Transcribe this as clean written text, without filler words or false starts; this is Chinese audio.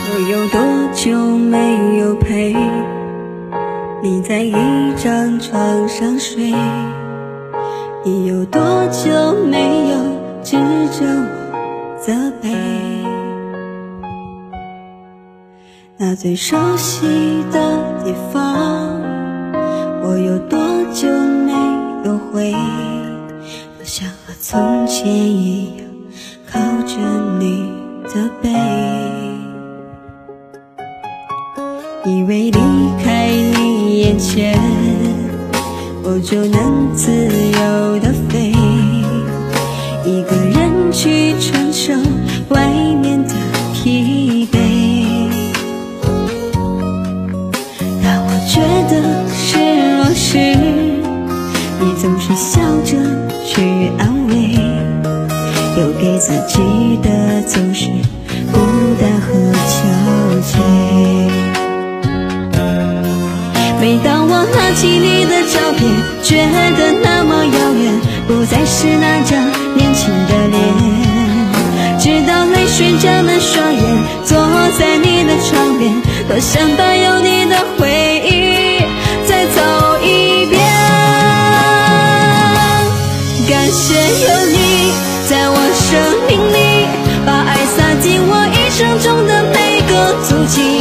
我有多久没有陪你在一张床上睡？你有多久没有指着我责备？那最熟悉的地方，我有多久没有回？多想和从前一样靠着你的背。以为离开你眼前，我就能自由地飞，一个人去承受外面的疲惫。当我觉得失落时，你总是笑着去安慰，又给自己的总是孤单和纠结。每当我拿起你的照片，觉得那么遥远，不再是那张年轻的脸。直到泪水沾满双眼，坐在你的床边，多想把有你的回忆再走一遍。感谢有你在我生命里，把爱洒进我一生中的每个足迹。